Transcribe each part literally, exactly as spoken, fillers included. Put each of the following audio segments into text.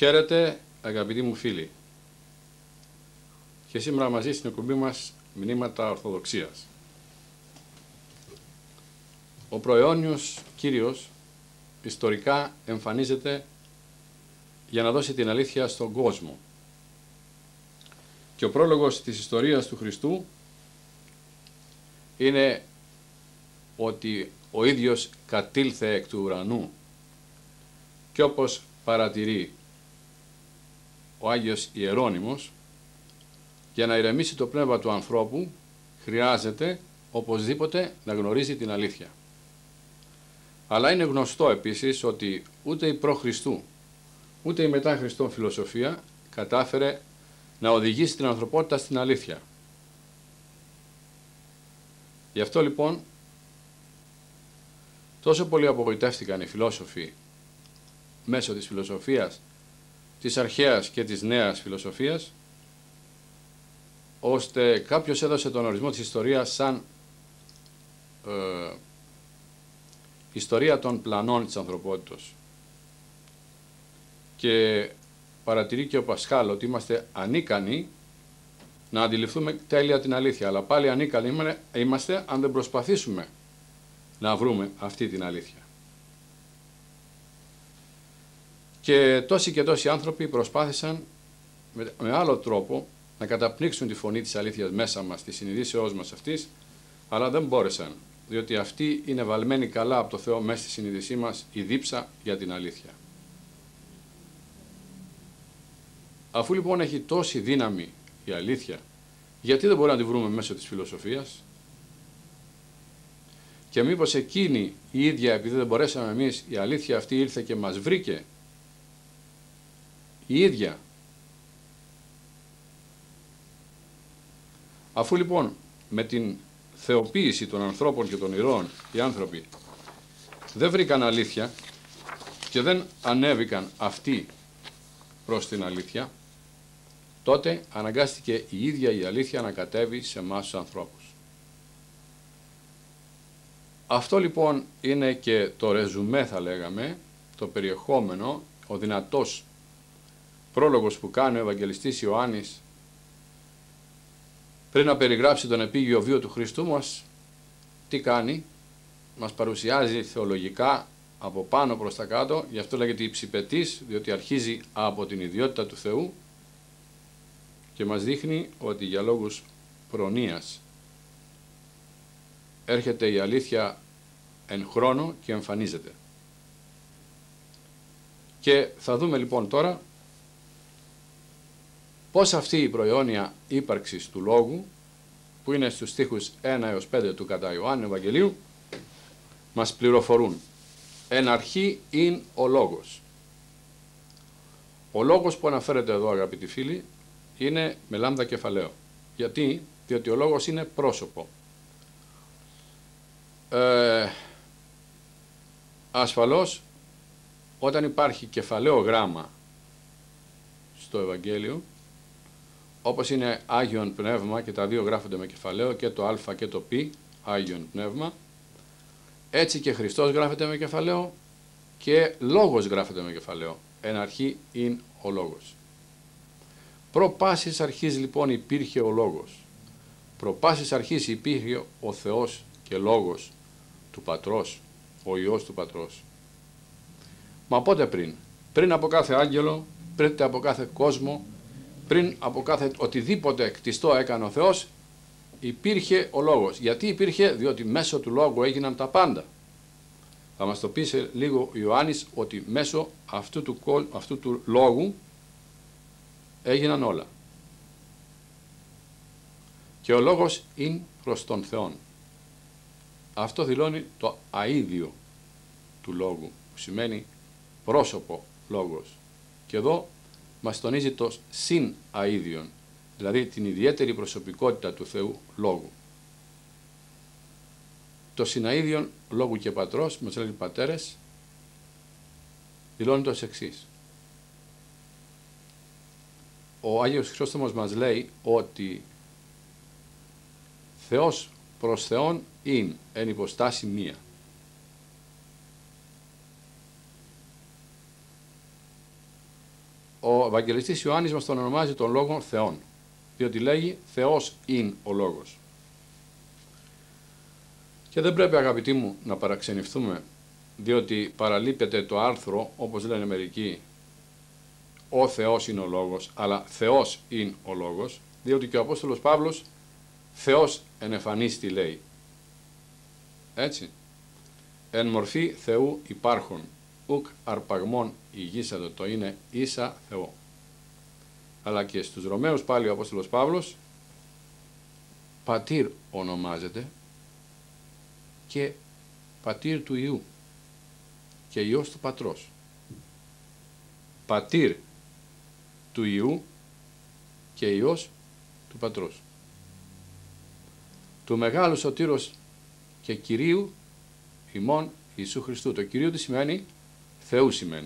Χαίρετε αγαπητοί μου φίλοι, και σήμερα μαζί στην εκπομπή μας Μηνύματα Ορθοδοξίας. Ο προαιώνιος Κύριος ιστορικά εμφανίζεται για να δώσει την αλήθεια στον κόσμο. Και ο πρόλογος της ιστορίας του Χριστού είναι ότι ο ίδιος κατήλθε εκ του ουρανού και όπως παρατηρεί ο Άγιος Ιερώνυμος, για να ηρεμήσει το πνεύμα του ανθρώπου χρειάζεται οπωσδήποτε να γνωρίζει την αλήθεια. Αλλά είναι γνωστό επίσης ότι ούτε η προ-Χριστού ούτε η μετά Χριστόν φιλοσοφία κατάφερε να οδηγήσει την ανθρωπότητα στην αλήθεια. Γι' αυτό λοιπόν τόσο πολύ απογοητεύτηκαν οι φιλόσοφοι μέσω της φιλοσοφίας της αρχαίας και της νέας φιλοσοφίας, ώστε κάποιος έδωσε τον ορισμό της ιστορίας σαν ε, ιστορία των πλανών της ανθρωπότητος. Και παρατηρεί και ο Πασχάλ ότι είμαστε ανίκανοι να αντιληφθούμε τέλεια την αλήθεια, αλλά πάλι ανίκανοι είμαστε αν δεν προσπαθήσουμε να βρούμε αυτή την αλήθεια. Και τόσοι και τόσοι άνθρωποι προσπάθησαν με, με άλλο τρόπο να καταπνίξουν τη φωνή της αλήθειας μέσα μας, τη συνειδήσεώς μας αυτής, αλλά δεν μπόρεσαν, διότι αυτή είναι βαλμένη καλά από το Θεό μέσα στη συνείδησή μας η δίψα για την αλήθεια. Αφού λοιπόν έχει τόση δύναμη η αλήθεια, γιατί δεν μπορούμε να τη βρούμε μέσω της φιλοσοφίας? Και μήπως εκείνη η ίδια, επειδή δεν μπορέσαμε εμείς, η αλήθεια αυτή ήρθε και μας βρήκε η ίδια? Αφού λοιπόν με την θεοποίηση των ανθρώπων και των ηρώων οι άνθρωποι δεν βρήκαν αλήθεια και δεν ανέβηκαν αυτοί προς την αλήθεια, τότε αναγκάστηκε η ίδια η αλήθεια να κατέβει σε εμάς τους ανθρώπους. Αυτό λοιπόν είναι και το ρεζουμέ, θα λέγαμε, το περιεχόμενο, ο δυνατός πρόλογος που κάνει ο Ευαγγελιστής Ιωάννης πριν να περιγράψει τον επίγειο βίο του Χριστού μας. Τι κάνει? Μας παρουσιάζει θεολογικά από πάνω προς τα κάτω, γι' αυτό λέγεται υψηπετής, διότι αρχίζει από την ιδιότητα του Θεού και μας δείχνει ότι για λόγους προνοίας έρχεται η αλήθεια εν χρόνο και εμφανίζεται. Και θα δούμε λοιπόν τώρα πώς αυτή η προαιώνια ύπαρξη του Λόγου, που είναι στους στίχους ένα έως πέντε του κατά Ιωάννου Ευαγγελίου, μας πληροφορούν. Εν αρχή ειν ο Λόγος. Ο Λόγος που αναφέρεται εδώ, αγαπητοί φίλοι, είναι με λάμδα κεφαλαίο. Γιατί? Διότι ο Λόγος είναι πρόσωπο. Ε, ασφαλώς, όταν υπάρχει κεφαλαίο γράμμα στο Ευαγγέλιο, όπως είναι Άγιον Πνεύμα, και τα δύο γράφονται με κεφαλαίο, και το Α και το Π, Άγιον Πνεύμα, έτσι και Χριστός γράφεται με κεφαλαίο και Λόγος γράφεται με κεφαλαίο. Εν αρχή ειν ο Λόγος. Προ πάσης αρχής λοιπόν υπήρχε ο Λόγος. Προ πάσης αρχής υπήρχε ο Θεός και Λόγος του Πατρός, ο Υιός του Πατρός. Μα πότε πριν? Πριν από κάθε άγγελο, πριν από κάθε κόσμο, πριν από κάθε οτιδήποτε κτιστό έκανε ο Θεός, υπήρχε ο Λόγος. Γιατί υπήρχε? Διότι μέσω του Λόγου έγιναν τα πάντα. Θα μας το πει σε λίγο ο Ιωάννης ότι μέσω αυτού του, αυτού του Λόγου έγιναν όλα. Και ο Λόγος είναι προς τον Θεόν. Αυτό δηλώνει το αίδιο του Λόγου, που σημαίνει πρόσωπο Λόγος. Και εδώ μας τονίζει το συν αΐδιον, δηλαδή την ιδιαίτερη προσωπικότητα του Θεού Λόγου. Το συναΐδιον Λόγου και Πατρός, μας λένε οι πατέρες, δηλώνει το εξής. Ο Άγιος Χρυσόστομος μας λέει ότι Θεός προς Θεόν είναι εν υποστάση μία. ο Ευαγγελιστής Ιωάννης μας τον ονομάζει τον Λόγον Θεόν, διότι λέγει Θεός είναι ο Λόγος. Και δεν πρέπει, αγαπητοί μου, να παραξενευτούμε, διότι παραλείπεται το άρθρο, όπως λένε μερικοί, ο Θεός είναι ο Λόγος, αλλά Θεός είναι ο Λόγος, διότι και ο Απόστολος Παύλος Θεός ενεφανίστη λέει. Έτσι. Εν μορφή Θεού υπάρχον, ουκ αρπαγμόν ηγήσατο, το είναι ίσα Θεό. Αλλά και στους Ρωμαίους πάλι ο Απόστολος Παύλος πατήρ ονομάζεται και πατήρ του Υιού και Υιός του Πατρός. Πατήρ του Υιού και Υιός του Πατρός. Του Μεγάλου Σωτήρος και Κυρίου ημών Ιησού Χριστού. Το Κυρίου τι σημαίνει? Θεού σημαίνει.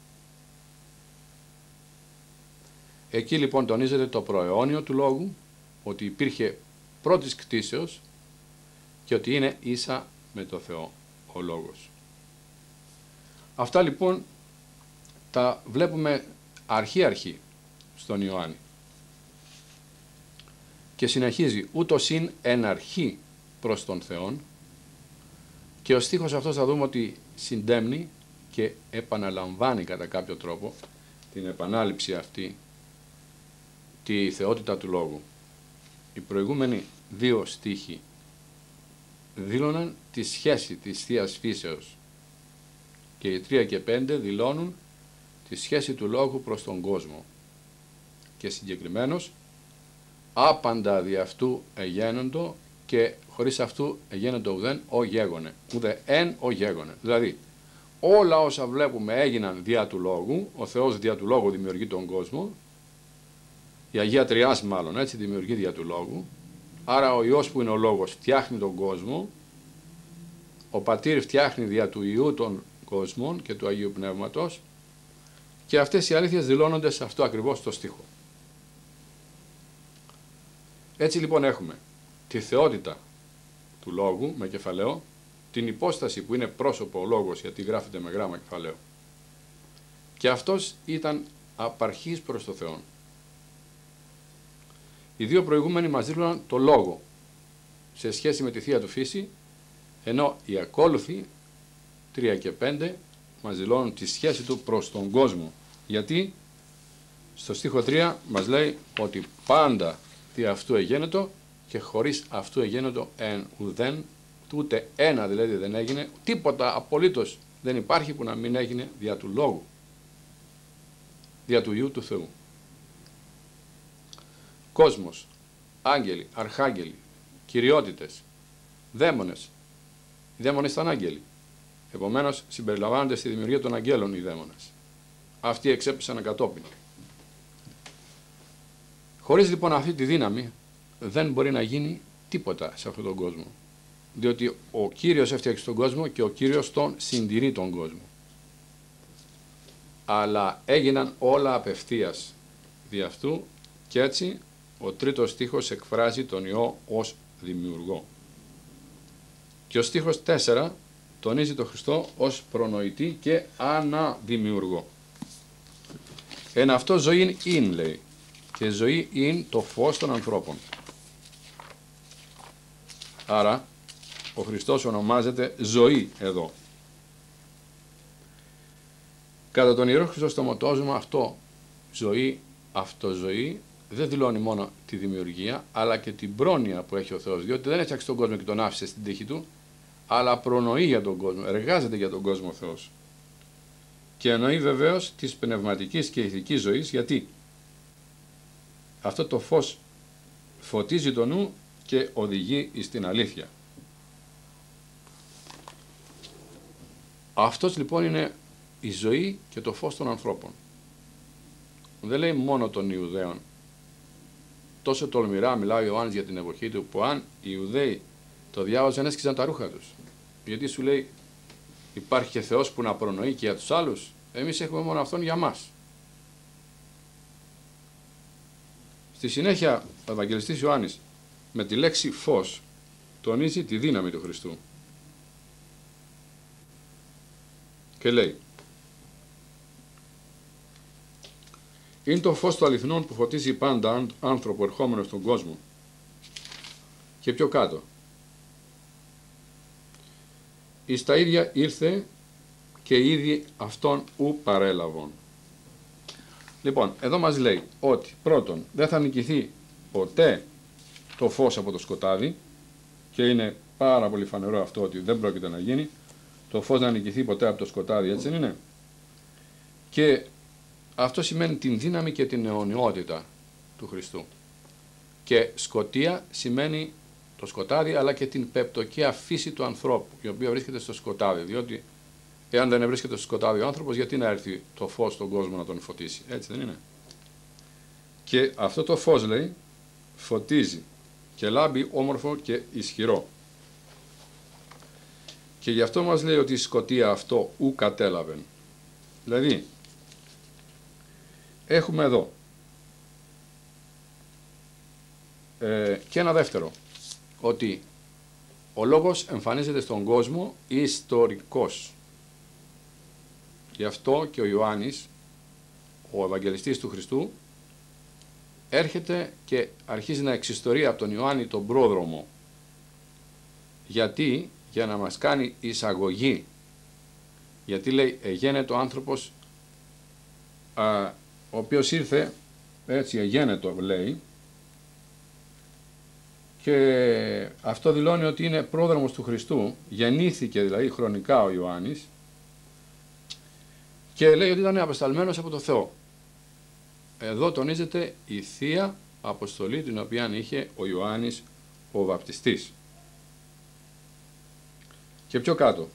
Εκεί λοιπόν τονίζεται το προαιώνιο του Λόγου, ότι υπήρχε πρώτης κτήσεως και ότι είναι ίσα με το Θεό ο Λόγος. Αυτά λοιπόν τα βλέπουμε αρχή-αρχή στον Ιωάννη. Και συνεχίζει ούτως ειν εν αρχή προς τον Θεόν, και ο στίχος αυτός θα δούμε ότι συντέμνει και επαναλαμβάνει κατά κάποιο τρόπο την επανάληψη αυτή, τη θεότητα του Λόγου. Οι προηγούμενοι δύο στίχοι δήλωναν τη σχέση της Θείας Φύσεως και οι τρία και πέντε δηλώνουν τη σχέση του Λόγου προς τον κόσμο και συγκεκριμένως άπαντα δι' αυτού εγένοντο και χωρίς αυτού εγένοντο ουδέν ο γέγονε, ουδε εν ο γέγονε. Δηλαδή όλα όσα βλέπουμε έγιναν δια του Λόγου, ο Θεός δια του Λόγου δημιουργεί τον κόσμο, η Αγία Τριάς μάλλον έτσι δημιουργεί δια του Λόγου, άρα ο Υιός που είναι ο Λόγος φτιάχνει τον κόσμο, ο Πατήρ φτιάχνει δια του Υιού τον κόσμο και του Αγίου Πνεύματος, και αυτές οι αλήθειες δηλώνονται σε αυτό ακριβώς το στίχο. Έτσι λοιπόν έχουμε τη θεότητα του Λόγου με κεφαλαίο, την υπόσταση που είναι πρόσωπο ο Λόγος γιατί γράφεται με γράμμα κεφαλαίο, και αυτός ήταν απαρχής προς το Θεό. Οι δύο προηγούμενοι μας δήλωναν το Λόγο σε σχέση με τη Θεία του Φύση, ενώ οι ακόλουθοι τρία και πέντε μας δηλώνουν τη σχέση του προς τον κόσμο, γιατί στο στίχο τρία μας λέει ότι πάντα τι αυτού εγένετο και χωρίς αυτού εγένετο εν ουδέν, ούτε ένα δηλαδή δεν έγινε, τίποτα απολύτως δεν υπάρχει που να μην έγινε δια του Λόγου, δια του Υιού του Θεού. Κόσμος, άγγελοι, αρχάγγελοι, κυριότητες, δαίμονες. Οι δαίμονες ήταν άγγελοι. Επομένως συμπεριλαμβάνονται στη δημιουργία των αγγέλων οι δαίμονες. Αυτοί εξέπεσαν κατόπιν. Χωρίς λοιπόν αυτή τη δύναμη δεν μπορεί να γίνει τίποτα σε αυτόν τον κόσμο. Διότι ο Κύριος έφτιαξε τον κόσμο και ο Κύριος τον συντηρεί τον κόσμο. Αλλά έγιναν όλα απευθείας δι' αυτού, και έτσι ο τρίτος στίχος εκφράζει τον Υιό ως δημιουργό. Και ο στίχος τέσσερα τονίζει τον Χριστό ως προνοητή και αναδημιουργό. Εν αυτό ζωή είναι, λέει, και ζωή είναι το φως των ανθρώπων. Άρα ο Χριστός ονομάζεται ζωή εδώ. Κατά τον Ιερό Χριστοστομωτόσμα αυτό, ζωή, αυτοζωή, δεν δηλώνει μόνο τη δημιουργία, αλλά και την πρόνοια που έχει ο Θεός, διότι δεν έφτιαξε τον κόσμο και τον άφησε στην τύχη του, αλλά προνοεί για τον κόσμο, εργάζεται για τον κόσμο ο Θεός. Και εννοεί βεβαίως της πνευματικής και ηθικής ζωής, γιατί αυτό το φως φωτίζει το νου και οδηγεί στην αλήθεια. Αυτός λοιπόν είναι η ζωή και το φως των ανθρώπων. Δεν λέει μόνο των Ιουδαίων. Τόσο τολμηρά μιλάει ο Ιωάννης για την εποχή του, που αν οι Ιουδαίοι το διάβαζαν έσκυζαν τα ρούχα τους. Γιατί σου λέει υπάρχει και Θεός που να προνοεί και για τους άλλους, εμείς έχουμε μόνο Αυτόν για μας. Στη συνέχεια ο Ευαγγελιστής Ιωάννης με τη λέξη φως τονίζει τη δύναμη του Χριστού. Και λέει είναι το φως του αληθινών που φωτίζει πάντα άνθρωπο ερχόμενο στον κόσμο. Και πιο κάτω. Εις τα ίδια ήρθε και ήδη αυτόν ου παρέλαβον. Λοιπόν, εδώ μας λέει ότι πρώτον δεν θα νικηθεί ποτέ το φως από το σκοτάδι, και είναι πάρα πολύ φανερό αυτό ότι δεν πρόκειται να γίνει το φως να νικηθεί ποτέ από το σκοτάδι, έτσι δεν είναι? Και αυτό σημαίνει την δύναμη και την αιωνιότητα του Χριστού. Και σκοτία σημαίνει το σκοτάδι, αλλά και την πεπτοκαία φύση του ανθρώπου, η οποία βρίσκεται στο σκοτάδι. Διότι εάν δεν βρίσκεται στο σκοτάδι ο άνθρωπος, γιατί να έρθει το φως στον κόσμο να τον φωτίσει, έτσι δεν είναι? Και αυτό το φως, λέει, φωτίζει και λάμπει όμορφο και ισχυρό. Και γι' αυτό μας λέει ότι η σκοτία αυτό ου κατέλαβεν. Δηλαδή, έχουμε εδώ ε, και ένα δεύτερο, ότι ο λόγος εμφανίζεται στον κόσμο ιστορικός. Γι' αυτό και ο Ιωάννης, ο Ευαγγελιστής του Χριστού, έρχεται και αρχίζει να εξιστορεί από τον Ιωάννη τον πρόδρομο. Γιατί? Για να μας κάνει εισαγωγή. Γιατί λέει εγένετο άνθρωπος, α, ο οποίος ήρθε, έτσι εγένετο λέει, και αυτό δηλώνει ότι είναι πρόδρομος του Χριστού, γεννήθηκε δηλαδή χρονικά ο Ιωάννης, και λέει ότι ήταν απεσταλμένος από το Θεό. Εδώ τονίζεται η Θεία Αποστολή την οποία είχε ο Ιωάννης ο Βαπτιστής. Και πιο κάτω.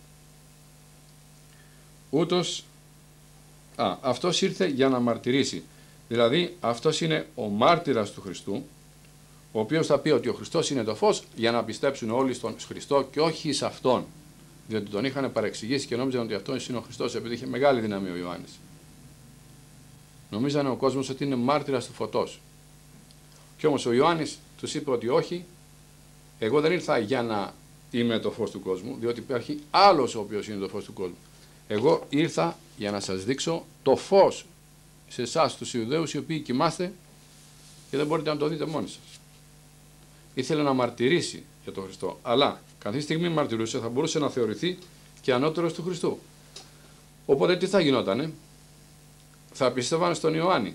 Ούτως, α, αυτός ήρθε για να μαρτυρήσει. Δηλαδή αυτός είναι ο μάρτυρας του Χριστού, ο οποίος θα πει ότι ο Χριστός είναι το φως, για να πιστέψουν όλοι στον Χριστό και όχι σε Αυτόν. Διότι τον είχαν παρεξηγήσει και νόμιζαν ότι αυτός είναι ο Χριστός, επειδή είχε μεγάλη δύναμη ο Ιωάννης. Νομίζανε ο κόσμος ότι είναι μάρτυρας του φωτός. Και όμως ο Ιωάννης τους είπε ότι όχι, εγώ δεν ήρθα για να είμαι το φως του κόσμου, διότι υπάρχει άλλος ο οποίος είναι το φως του κόσμου. Εγώ ήρθα για να σας δείξω το φως σε εσάς τους Ιουδαίους, οι οποίοι κοιμάστε και δεν μπορείτε να το δείτε μόνοι σας. Ήθελε να μαρτυρήσει για τον Χριστό, αλλά καθή στιγμή μαρτυρούσε θα μπορούσε να θεωρηθεί και ανώτερος του Χριστού. Οπότε τι θα γινότανε? Θα πιστεύανε στον Ιωάννη.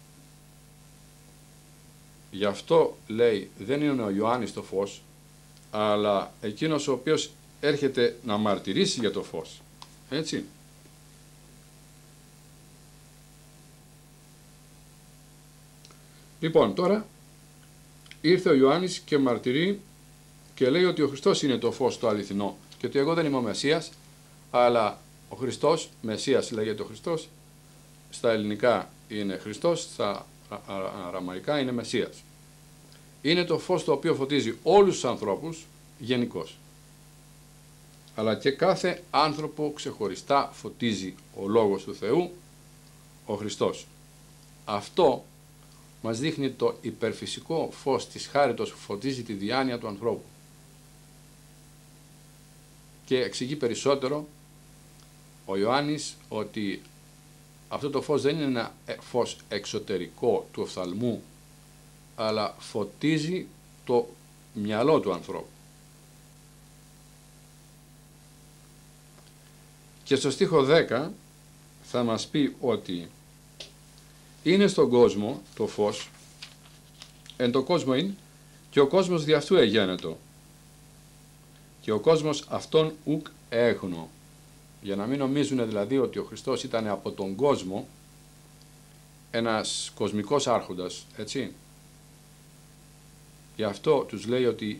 Γι' αυτό λέει δεν είναι ο Ιωάννης το φως, αλλά εκείνος ο οποίος έρχεται να μαρτυρήσει για το φως. Έτσι. Λοιπόν, τώρα ήρθε ο Ιωάννης και μαρτυρεί και λέει ότι ο Χριστός είναι το φως το αληθινό και ότι εγώ δεν είμαι ο Μεσσίας, αλλά ο Χριστός, Μεσσίας λέγεται ο Χριστός, στα ελληνικά είναι Χριστός, στα αραμαϊκά είναι Μεσσίας. Είναι το φως το οποίο φωτίζει όλους τους ανθρώπους γενικώς. Αλλά και κάθε άνθρωπο ξεχωριστά φωτίζει ο Λόγος του Θεού, ο Χριστός. Αυτό μας δείχνει το υπερφυσικό φως της χάριτος που φωτίζει τη διάνοια του ανθρώπου. Και εξηγεί περισσότερο ο Ιωάννης ότι αυτό το φως δεν είναι ένα φως εξωτερικό του οφθαλμού, αλλά φωτίζει το μυαλό του ανθρώπου. Και στο στίχο δέκα θα μας πει ότι είναι στον κόσμο το φως, εν το κόσμο είναι, και ο κόσμος δι' αυτού εγένετο, και ο κόσμος αυτόν ουκ έγνω. Για να μην νομίζουν δηλαδή ότι ο Χριστός ήταν από τον κόσμο ένας κοσμικός άρχοντας, έτσι. Γι' αυτό τους λέει ότι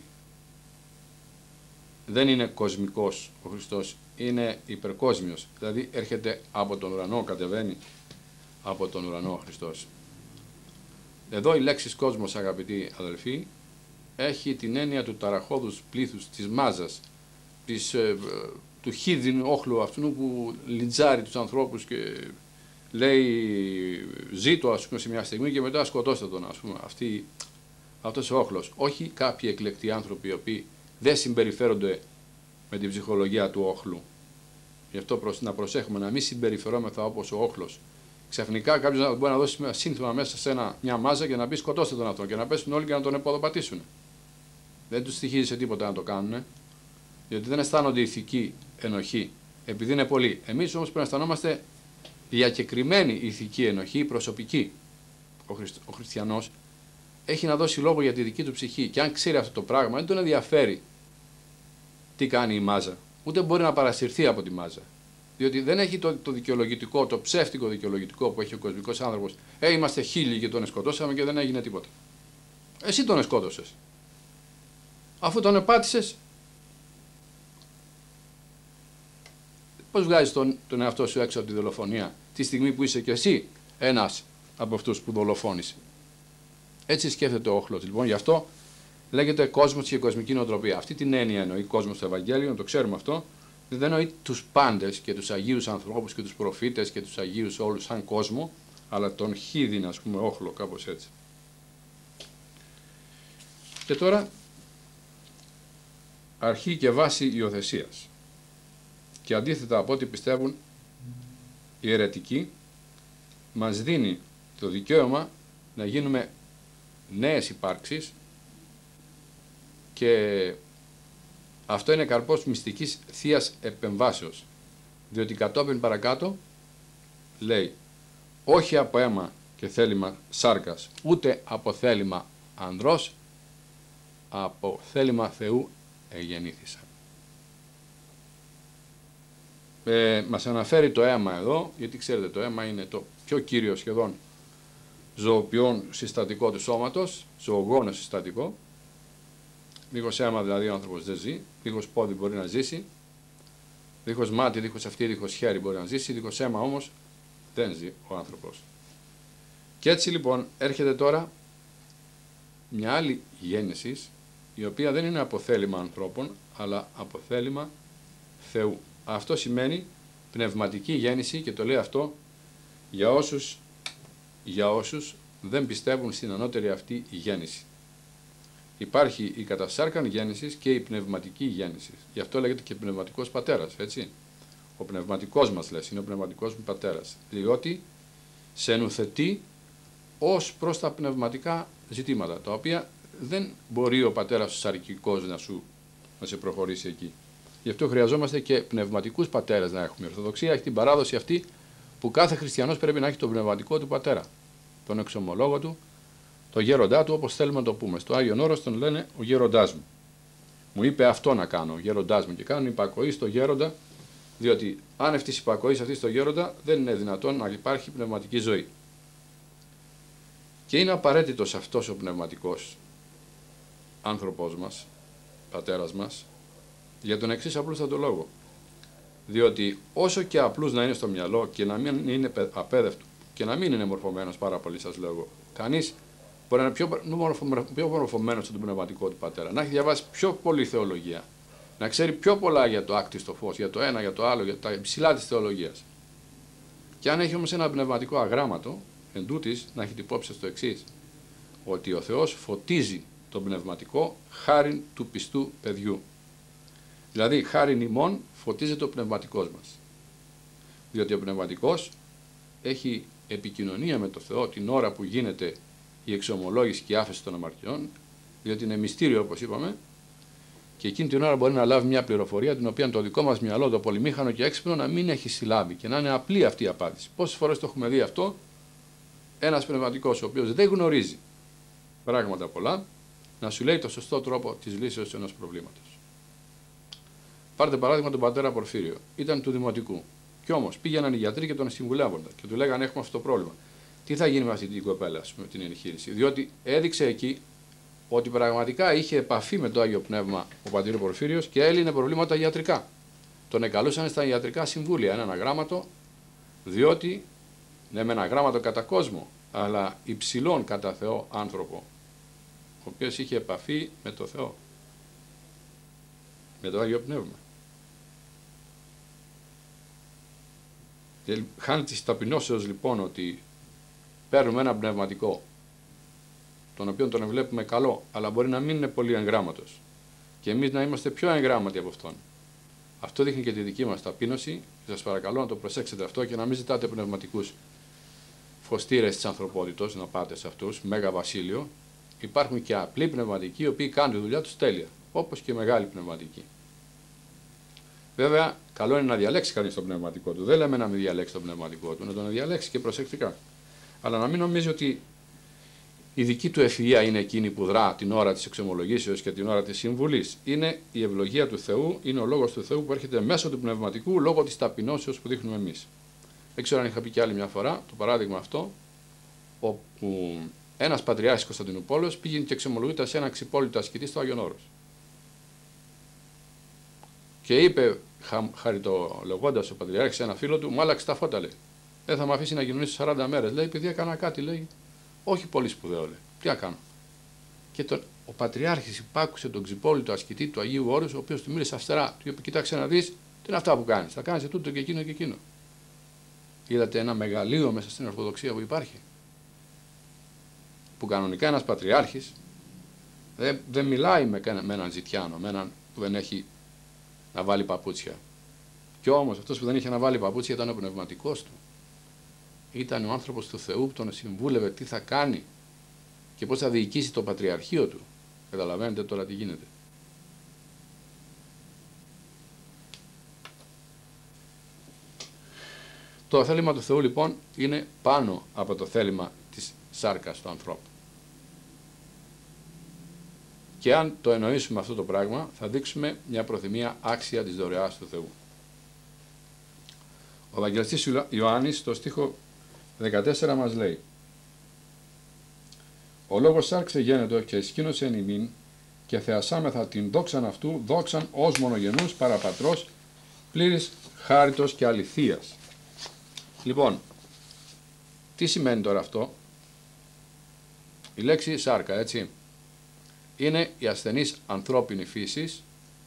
δεν είναι κοσμικός ο Χριστός, είναι υπερκόσμιος, δηλαδή έρχεται από τον ουρανό, κατεβαίνει από τον ουρανό ο Χριστός. Εδώ η λέξη κόσμος, αγαπητοί αδελφοί, έχει την έννοια του ταραχώδους πλήθους, της μάζας, της, ε, του χίδινου όχλου αυτού που λιτζάρει τους ανθρώπους και λέει ζήτω, ας πούμε, σε μια στιγμή και μετά σκοτώστε τον, ας πούμε, αυτή, αυτός ο όχλος. Όχι κάποιοι εκλεκτοί άνθρωποι οι οποίοι δεν συμπεριφέρονται με την ψυχολογία του όχλου. Γι' αυτό να προσέχουμε να μην συμπεριφερόμεθα όπως ο όχλος, Ξαφνικά κάποιο μπορεί να δώσει ένα σύνθημα μέσα σε ένα, μια μάζα και να πει σκοτώστε τον αυτό και να πέσουν όλοι και να τον εποδοπατήσουν. Δεν του στοιχίζει σε τίποτα να το κάνουν, διότι δεν αισθάνονται ηθική ενοχή, επειδή είναι πολλοί. Εμεί όμω πρέπει να αισθανόμαστε διακεκριμένη ηθική ενοχή, προσωπική. Ο, Χριστ, ο χριστιανός έχει να δώσει λόγο για τη δική του ψυχή, και αν ξέρει αυτό το πράγμα, δεν τον ενδιαφέρει τι κάνει η μάζα, ούτε μπορεί να παρασυρθεί από τη μάζα. Διότι δεν έχει το, το δικαιολογητικό, το ψεύτικο δικαιολογητικό που έχει ο κοσμικός άνθρωπος. Ε, είμαστε χίλιοι και τον σκοτώσαμε και δεν έγινε τίποτα. Εσύ τον σκότωσες. Αφού τον επάτησες, πώς βγάζεις τον, τον εαυτό σου έξω από τη δολοφονία τη στιγμή που είσαι και εσύ ένας από αυτούς που δολοφόνησε. Έτσι σκέφτεται ο όχλος. Λοιπόν, γι' αυτό λέγεται κόσμος και κοσμική νοοτροπία. Αυτή την έννοια εννοεί κόσμος στο Ευαγγέλιο, να το ξέρουμε αυτό. Δεν εννοεί τους πάντες και τους αγίους ανθρώπους και τους προφήτες και τους αγίους όλους σαν κόσμο, αλλά τον χίδιν, ας πούμε, όχλο, κάπως έτσι. Και τώρα, αρχή και βάση υιοθεσίας. Και αντίθετα από ό,τι πιστεύουν οι αιρετικοί, μας δίνει το δικαίωμα να γίνουμε νέες υπάρξεις, και αυτό είναι καρπός μυστικής θείας επεμβάσεως, διότι κατόπιν παρακάτω λέει όχι από αίμα και θέλημα σάρκας, ούτε από θέλημα ανδρός, από θέλημα Θεού εγεννήθησα. Ε, μας αναφέρει το αίμα εδώ, γιατί ξέρετε το αίμα είναι το πιο κύριο σχεδόν ζωοποιόν συστατικό του σώματος, ζωογόνο συστατικό. Δίχως αίμα δηλαδή ο άνθρωπος δεν ζει, δίχως πόδι μπορεί να ζήσει, δίχως μάτι, δίχως αυτή, δίχως χέρι μπορεί να ζήσει, δίχως αίμα όμως δεν ζει ο άνθρωπος. Και έτσι λοιπόν έρχεται τώρα μια άλλη γέννηση, η οποία δεν είναι από θέλημα ανθρώπων, αλλά από θέλημα Θεού. Αυτό σημαίνει πνευματική γέννηση, και το λέει αυτό για όσους, για όσους δεν πιστεύουν στην ανώτερη αυτή γέννηση. Υπάρχει η κατά σάρκαν γέννηση και η πνευματική γέννηση. Γι' αυτό λέγεται και πνευματικός πατέρας, έτσι. Ο πνευματικός μας, λες, είναι ο πνευματικός μου πατέρας. Διότι σε νουθετεί ως προς τα πνευματικά ζητήματα, τα οποία δεν μπορεί ο πατέρας ο σαρκικός να σου να σε προχωρήσει εκεί. Γι' αυτό χρειαζόμαστε και πνευματικούς πατέρες να έχουμε. Η Ορθοδοξία έχει την παράδοση αυτή που κάθε χριστιανός πρέπει να έχει τον πνευματικό του πατέρα, τον εξομολόγο του, το γέροντά του, όπως θέλουμε να το πούμε. Στο Άγιον Όρος τον λένε ο γέροντάς μου. Μου είπε αυτό να κάνω, ο γέροντάς μου, και κάνουν υπακοή στο γέροντα, διότι άνευ της υπακοής αυτής στο γέροντα δεν είναι δυνατόν να υπάρχει πνευματική ζωή. Και είναι απαραίτητος αυτός ο πνευματικός άνθρωπός μας, πατέρας μας, για τον εξής απλούστατο λόγο. Διότι όσο και απλούς να είναι στο μυαλό και να μην είναι απέδευτο και να μην είναι μορφωμένος πάρα πολύ, σας λέω εγώ, κανείς μπορεί να είναι πιο, πιο μορφωμένος στον πνευματικό του πατέρα, να έχει διαβάσει πιο πολλή θεολογία, να ξέρει πιο πολλά για το άκτιστο φως, για το ένα, για το άλλο, για τα υψηλά της θεολογίας. Και αν έχει όμως ένα πνευματικό αγράμματο, εν τούτης, να έχει υπόψη στο εξής, ότι ο Θεός φωτίζει το πνευματικό χάριν του πιστού παιδιού. Δηλαδή, χάριν ημών φωτίζεται ο πνευματικός μας. Διότι ο πνευματικός έχει επικοινωνία με το Θεό την ώρα που γίνεται η εξομολόγηση και η άφεση των αμαρτιών, διότι είναι μυστήριο, όπως είπαμε, και εκείνη την ώρα μπορεί να λάβει μια πληροφορία την οποία το δικό μας μυαλό, το πολυμήχανο και έξυπνο, να μην έχει συλλάβει και να είναι απλή αυτή η απάντηση. Πόσες φορές το έχουμε δει αυτό, ένας πνευματικός ο οποίος δεν γνωρίζει πράγματα πολλά, να σου λέει το σωστό τρόπο της λύσεως ενός προβλήματος. Πάρτε παράδειγμα τον πατέρα Πορφύριο. Ήταν του δημοτικού. Κι όμως πήγαιναν οι γιατροί και τον συμβουλεύονταν και του λέγανε: έχουμε αυτό το πρόβλημα. Τι θα γίνει με αυτή την κοπέλα, ας πούμε, την εγχείρηση. Διότι έδειξε εκεί ότι πραγματικά είχε επαφή με το Άγιο Πνεύμα ο πατήρ Πορφύριος και έλυνε προβλήματα ιατρικά. Τον εκαλούσαν στα ιατρικά συμβούλια, έναν αγράμματο, διότι ναι, με ένα γράμματο κατά κόσμο, αλλά υψηλόν κατά Θεό άνθρωπο, ο οποίος είχε επαφή με το Θεό, με το Άγιο Πνεύμα. Και χάνει της ταπεινώσεως λοιπόν ότι παίρνουμε ένα πνευματικό, τον οποίο τον βλέπουμε καλό, αλλά μπορεί να μην είναι πολύ εγγράμματος και εμείς να είμαστε πιο εγγράμματοι από αυτόν. Αυτό δείχνει και τη δική μας ταπείνωση και σας παρακαλώ να το προσέξετε αυτό και να μην ζητάτε πνευματικούς φωστήρες της ανθρωπότητος, να πάτε σε αυτούς, μέγα βασίλειο, υπάρχουν και απλοί πνευματικοί, οι οποίοι κάνουν τη δουλειά τους τέλεια, όπως και μεγάλοι πνευματικοί. Βέβαια, καλό είναι να διαλέξει κανείς το πνευματικό του. Δεν λέμε να μην διαλέξει το πνευματικό του, να τον διαλέξει και προσεκτικά. Αλλά να μην νομίζει ότι η δική του ευφυΐα είναι εκείνη που δρά την ώρα της εξομολογήσεως και την ώρα της συμβουλής. Είναι η ευλογία του Θεού, είναι ο λόγος του Θεού που έρχεται μέσω του πνευματικού λόγω της ταπεινώσεως που δείχνουμε εμείς. Δεν ξέρω αν είχα πει και άλλη μια φορά το παράδειγμα αυτό, όπου ένας πατριάρχης Κωνσταντινούπολεως πήγαινε και εξομολογείται σε ένα ξυπόλυτο ασκητή στο Άγιον Όρος. Και είπε, χαριτολογώντας ο πατριάρχης σε ένα φίλο του, μου άλλαξε τα φώτα, λέει. Δεν θα με αφήσει να κοινωνήσω σαράντα μέρες. Λέει, επειδή έκανα κάτι, λέει. Όχι πολύ σπουδαίο, λέει. Τι να κάνω. Και τον, ο πατριάρχης υπάκουσε τον ξυπόλυτο ασκητή του Αγίου Όρους, ο οποίος του μίλησε αυστηρά. Του είπε, κοιτάξτε να δεις, τι είναι αυτά που κάνεις. Θα κάνεις τούτο και εκείνο και εκείνο. Είδατε ένα μεγαλείο μέσα στην Ορθοδοξία που υπάρχει. Που κανονικά ένας πατριάρχης δεν, δεν μιλάει με, με έναν ζητιάνο, με έναν που δεν έχει να βάλει παπούτσια. Κι όμως αυτός που δεν είχε να βάλει παπούτσια ήταν ο πνευματικός του. Ήταν ο άνθρωπος του Θεού που τον συμβούλευε τι θα κάνει και πώς θα διοικήσει το πατριαρχείο του. Καταλαβαίνετε τώρα τι γίνεται. Το θέλημα του Θεού λοιπόν είναι πάνω από το θέλημα της σάρκας του ανθρώπου. Και αν το εννοήσουμε αυτό το πράγμα, θα δείξουμε μια προθυμία άξια της δωρεάς του Θεού. Ο Ευαγγελιστής Ιωάννης στο στίχο δεκατέσσερα μας λέει: «Ο λόγος σάρξε γένετο και εσκήνωσε εν ημίν και θεασάμεθα την δόξαν αυτού, δόξαν ως μονογενούς παραπατρός, πλήρης χάριτος και αληθείας». Λοιπόν, τι σημαίνει τώρα αυτό? Η λέξη σάρκα, έτσι, είναι η ασθενής ανθρώπινη φύσης,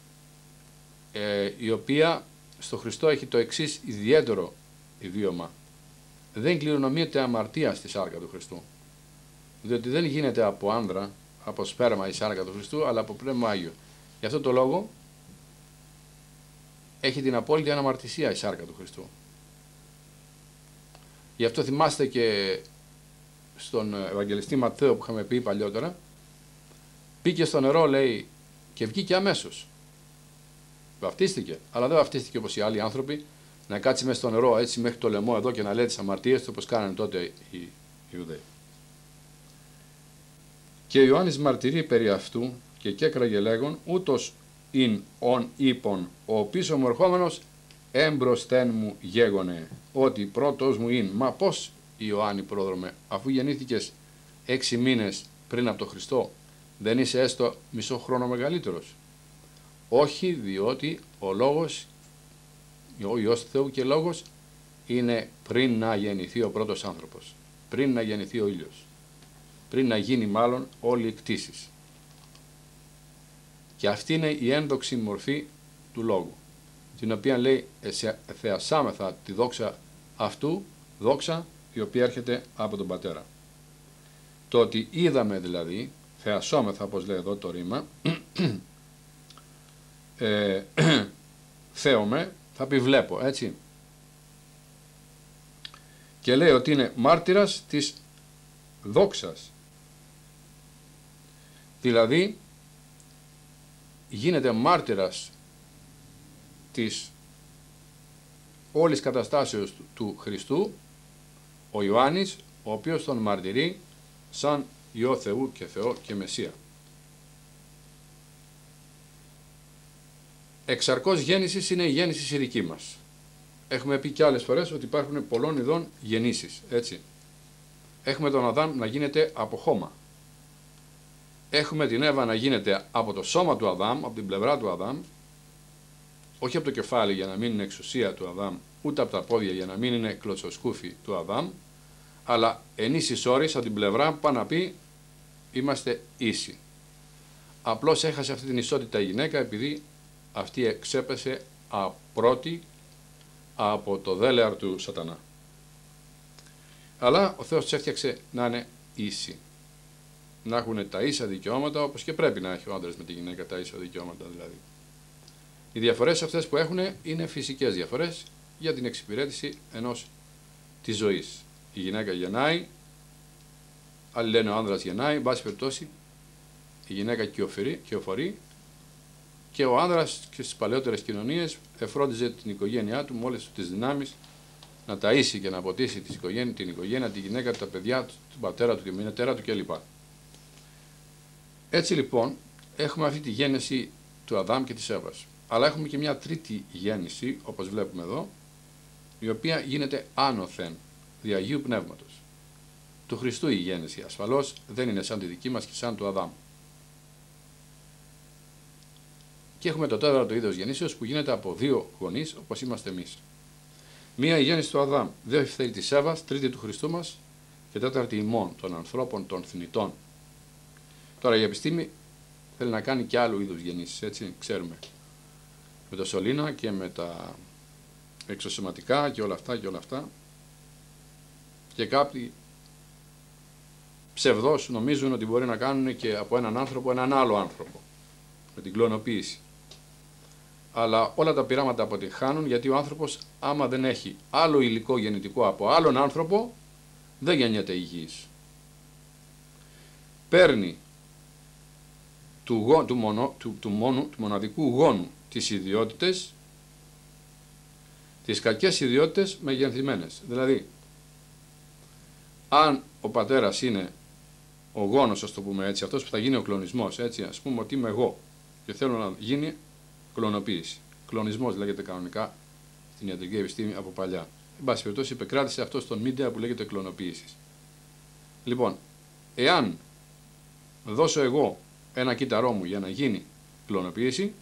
ε, η οποία στο Χριστό έχει το εξής ιδιαίτερο ιδίωμα. Δεν κληρονομείται αμαρτία στη σάρκα του Χριστού. Διότι δεν γίνεται από άνδρα, από σπέρμα η σάρκα του Χριστού, αλλά από πνεύμα Άγιο. Γι' αυτό το λόγο έχει την απόλυτη αναμαρτησία η σάρκα του Χριστού. Γι' αυτό θυμάστε και στον Ευαγγελιστή Ματθαίο που είχαμε πει παλιότερα, μπήκε στο νερό, λέει, και βγήκε αμέσως. Βαφτίστηκε, αλλά δεν βαφτίστηκε όπως οι άλλοι άνθρωποι, να κάτσει μέσα στο νερό έτσι μέχρι το λαιμό εδώ και να λέει τις αμαρτίες του όπως κάνανε τότε οι Ιουδαίοι. Και ο Ιωάννης μαρτυρεί περί αυτού και κέκραγε λέγον, ούτως ειν ον είπον ο πίσω μου ερχόμενος έμπροσθεν μου γέγονε, ότι πρώτος μου ειν. Μα πώς, Ιωάννη πρόδρομε, αφού γεννήθηκες έξι μήνες πριν από τον Χριστό, δεν είσαι έστω μισό χρόνο μεγαλύτερος? Όχι, διότι ο λόγος, ο Υιός του Θεού και λόγος, είναι πριν να γεννηθεί ο πρώτος άνθρωπος, πριν να γεννηθεί ο ήλιος, πριν να γίνει μάλλον όλη η κτήσης. Και αυτή είναι η ένδοξη μορφή του λόγου, την οποία λέει θεασάμεθα τη δόξα αυτού, δόξα η οποία έρχεται από τον Πατέρα. Το ότι είδαμε δηλαδή, θεασόμεθα όπως λέει εδώ το ρήμα, ε, θέομαι, θα πει βλέπω, έτσι. Και λέει ότι είναι μάρτυρας της δόξας. Δηλαδή γίνεται μάρτυρας της όλης καταστάσεως του, του Χριστού ο Ιωάννης, ο οποίος τον μαρτυρεί σαν Υιό Θεού και Θεό και Μεσσία. Εξαρκώς γέννησης είναι η γέννηση η δική μας. Έχουμε πει και άλλες φορές ότι υπάρχουν πολλών ειδών γεννήσεις, έτσι. Έχουμε τον Αδάμ να γίνεται από χώμα. Έχουμε την Εύα να γίνεται από το σώμα του Αδάμ, από την πλευρά του Αδάμ, όχι από το κεφάλι για να μην είναι εξουσία του Αδάμ, ούτε από τα πόδια για να μην είναι κλωτσοσκούφι του Αδάμ, αλλά εν ίσης όρης από την πλευρά που πάει να πει είμαστε ίσοι. Απλώς έχασε αυτή την ισότητα η γυναίκα επειδή αυτή εξέπεσε πρώτη από το δέλεαρ του σατανά. Αλλά ο Θεός τους έφτιαξε να είναι ίσοι. Να έχουν τα ίσα δικαιώματα, όπως και πρέπει να έχει ο άντρας με τη γυναίκα τα ίσα δικαιώματα δηλαδή. Οι διαφορές αυτές που έχουν είναι φυσικές διαφορές για την εξυπηρέτηση ενός της ζωής. η γυναίκα γεννάει, άλλοι λένε ο άνδρας γεννάει, εν πάση περιπτώσει η γυναίκα κυοφορεί και ο άνδρας και στις παλαιότερες κοινωνίες εφρόντιζε την οικογένειά του με όλες τις δυνάμεις να ταΐσει και να αποτίσει την οικογένεια, την οικογένεια, τη γυναίκα, τα παιδιά του, τον πατέρα του, τη μητέρα του κλπ. Έτσι λοιπόν έχουμε αυτή τη γέννηση του Αδάμ και της Εύας. Αλλά έχουμε και μια τρίτη γέννηση, όπως βλέπουμε εδώ, η οποία γίνεται άνωθεν, δι' Αγίου Πνεύματος. Του Χριστού η γέννηση ασφαλώς δεν είναι σαν τη δική μας και σαν του Αδάμ. Και έχουμε το τέταρτο είδος γεννήσεως που γίνεται από δύο γονείς όπως είμαστε εμείς. Μία η γέννηση του Αδάμ, δεύτερη της Εύας, τρίτη του Χριστού μας και τέταρτη ημών των ανθρώπων των θνητών. Τώρα η επιστήμη θέλει να κάνει και άλλου είδους γεννήσεις, έτσι, ξέρουμε. Με το σωλήνα και με τα εξωσωματικά και όλα αυτά και όλα αυτά. Και κάποιοι ψευδώς νομίζουν ότι μπορεί να κάνουν και από έναν άνθρωπο έναν άλλο άνθρωπο. Με την κλωνοποίηση. Αλλά όλα τα πειράματα αποτυγχάνουν γιατί ο άνθρωπος άμα δεν έχει άλλο υλικό γεννητικό από άλλον άνθρωπο δεν γεννιέται υγιής. Παίρνει του, γο, του, μονο, του, του, μόνο, του μοναδικού γόνου τις ιδιότητες, τις κακές ιδιότητες μεγενθυμένες. Δηλαδή, αν ο πατέρας είναι ο γόνος, ας το πούμε έτσι, αυτός που θα γίνει ο κλονισμός, έτσι, ας πούμε ότι είμαι εγώ και θέλω να γίνει κλωνοποίηση. Κλονισμός λέγεται κανονικά στην ιατρική επιστήμη από παλιά. Εν πάση περιπτώσει, επεκράτησε αυτό στον μίντεα που λέγεται κλωνοποίηση. Λοιπόν, εάν δώσω εγώ ένα κύτταρό μου για να γίνει κλωνοποίηση,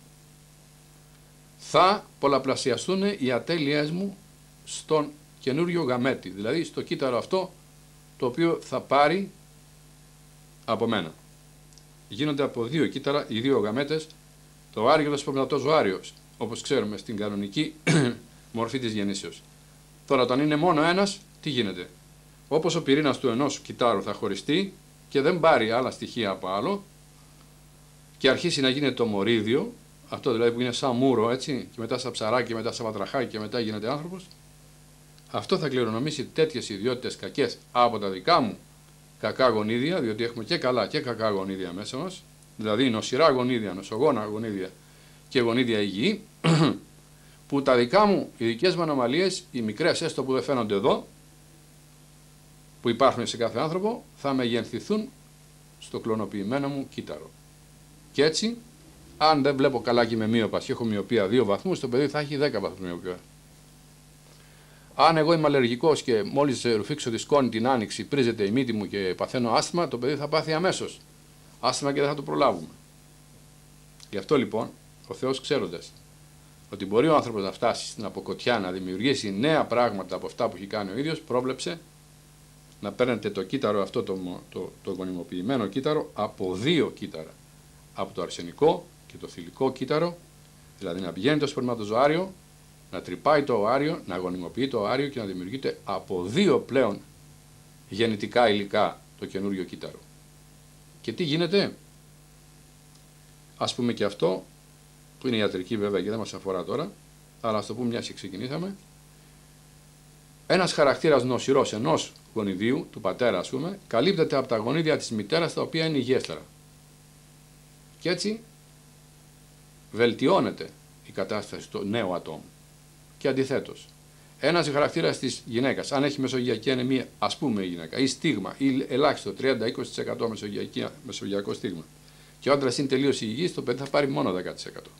θα πολλαπλασιαστούν οι ατέλειές μου στον καινούριο γαμέτη, δηλαδή στο κύτταρο αυτό το οποίο θα πάρει από μένα. Γίνονται από δύο κύτταρα οι δύο γαμέτες, το άριο και το σπερματοζωάριο, όπως ξέρουμε στην κανονική μορφή της γεννήσεως. Τώρα, όταν είναι μόνο ένας, τι γίνεται? Όπως ο πυρήνας του ενός κυττάρου θα χωριστεί και δεν πάρει άλλα στοιχεία από άλλο και αρχίσει να γίνεται το μορίδιο, αυτό δηλαδή που είναι σαν μούρο, έτσι, και μετά σαν ψαράκι, και μετά σαν πατραχάκι και μετά γίνεται άνθρωπος, αυτό θα κληρονομήσει τέτοιες ιδιότητες κακές από τα δικά μου κακά γονίδια, διότι έχουμε και καλά και κακά γονίδια μέσα μας, δηλαδή νοσηρά γονίδια, νοσογόνα γονίδια και γονίδια υγιή, που τα δικά μου, οι δικές μου ανομαλίες, οι μικρές έστω που δεν φαίνονται εδώ, που υπάρχουν σε κάθε άνθρωπο, θα μεγενθηθούν στο κλωνοποιημένο μου κύτταρο. Και έτσι, αν δεν βλέπω καλά και είμαι μείωπας και έχω μοιοπία δύο βαθμούς, το παιδί θα έχει δέκα βαθμούς μοιοπία. Αν εγώ είμαι αλλεργικός και μόλις ρουφήξω τη σκόνη την άνοιξη, πρίζεται η μύτη μου και παθαίνω άσθμα, το παιδί θα πάθει αμέσως άσθμα και δεν θα το προλάβουμε. Γι' αυτό λοιπόν, ο Θεός ξέροντας ότι μπορεί ο άνθρωπος να φτάσει στην αποκοτιά, να δημιουργήσει νέα πράγματα από αυτά που έχει κάνει ο ίδιος, πρόβλεψε να παίρνετε το κύτταρο αυτό, το, το, το γονιμοποιημένο κύτταρο, από δύο κύτταρα. Από το αρσενικό και το θηλυκό κύτταρο, δηλαδή να πηγαίνει το σπερματοζωάριο, να τρυπάει το οάριο, να γονιμοποιεί το οάριο και να δημιουργείται από δύο πλέον γεννητικά υλικά το καινούριο κύτταρο. Και τι γίνεται? Ας πούμε και αυτό, που είναι ιατρική βέβαια και δεν μας αφορά τώρα, αλλά ας το πούμε μιας και ξεκινήσαμε. Ένας χαρακτήρας νοσηρός ενός γονιδίου, του πατέρα ας πούμε, καλύπτεται από τα γονίδια της μητέρας τα οποία είναι υγιέστερα. Και έτσι βελτιώνεται η κατάσταση του νέου ατόμου. Και αντιθέτως, ένας χαρακτήρας της γυναίκας, αν έχει μεσογειακή ανεμία, ας πούμε η γυναίκα, ή στίγμα, ή ελάχιστο τριάντα με είκοσι τοις εκατό μεσογειακό στίγμα, και ο άντρας είναι τελείως υγιής, το παιδί θα πάρει μόνο δέκα τοις εκατό.